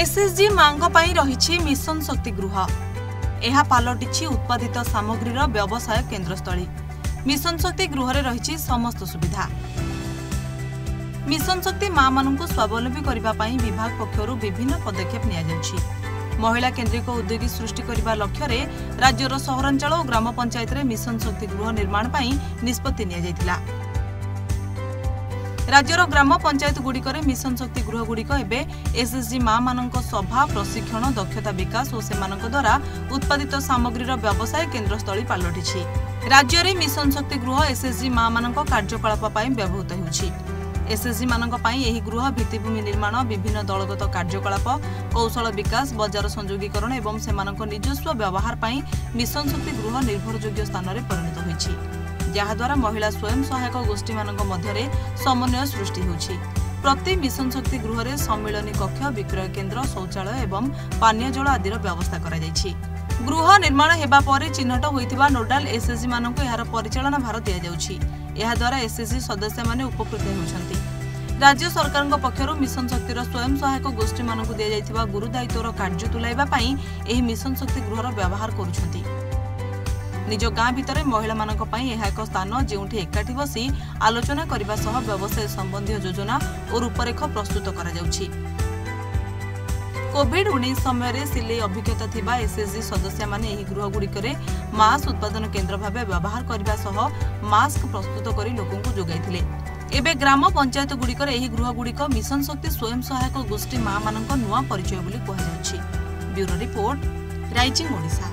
SHG मांग पई रहिछि मिशन शक्ति गृह। एहा पालटिछि उत्पादित सामग्रीर व्यवसाय केन्द्रस्थली। मिशन शक्ति गृह रे रहिछि समस्त सुविधा। मिशन शक्ति मां मानकु स्वावलंबी करिबा पई विभाग पक्षरु विभिन्न पदक्षेप निया जाउछि। महिला केन्द्रिक उद्योगी सृष्टि करने लक्ष्य रे राज्यर सहरांचल और ग्राम पंचायत रे मिशन शक्ति गृह निर्माण पई निष्पत्ति निया जायतिला। राज्यर ग्राम पंचायत गुड़िक मिशन शक्ति गृह गुड़िक एबे एसएचजी मां मानक सभा प्रशिक्षण दक्षता विकास और सेमानक द्वारा उत्पादित सामग्रीर व्यवसाय केन्द्रस्थली पालटिछि। राज्य रे मिशन शक्ति गृह एसएचजी मां मानक कार्यकलाप पई व्यवहृत हेउछि। एसएचजी मानक पई एही गृह भित्तिभूमि निर्माण, विभिन्न दलगत कार्यकलाप, कौशल विकास, बजार संयोगीकरण एवं सेमानक निजस्व व्यवहार पई मिशन शक्ति गृह निर्भरयोग्य स्थान रे परिणत होइछि, जहाद्वारा महिला स्वयं सहायक गोष्ठी मानक मध्यरे समन्वय सृष्टि होइछि। प्रति मिशन शक्ति गृह रे सम्मिलनी कक्ष, विक्रय केन्द्र, शौचालय एवं पानीय जल आदिर व्यवस्था करा जायछि। गृह निर्माण हेबा परे चिन्हट होइतिबा नोडाल एसएचजी मानक एहार परिचालन भार दिया जाउछि। एहा द्वारा एसएचजी सदस्य माने उपकृत होउछन्ति। राज्य सरकारक पक्षरु मिशन शक्तिर स्वयं सहायक गोष्ठी मानक दिया जायतिबा गुरु दायित्वर कार्य तुलाइबा पई एही मिशन शक्ति गृहर व्यवहार करूछन्ति। निज गाँ भितर महिला मानक पई एहा एक स्थान जेउठी एकाठी बसी आलोचना करिबा सह व्यवसाय संबंधी योजना और रूपरेख प्रस्तुत करा जाउछि। कोविड-19 समय सिलाई अभिज्ञता थिबा एसएचजी सदस्य माने एही गृह गुड़िकरे मास्क उत्पादन केन्द्र भाबे व्यवहार करबा सह मास्क प्रस्तुत करी लोकंकु जोगाइथिले। एबे ग्राम पंचायत गुड़िकर एही गृह गुड़िक मिशन शक्ति स्वयं सहायक गोष्ठी मां मानक नुआ परिचय बोली कहा जाउछि। Bureau report, rising Odisha.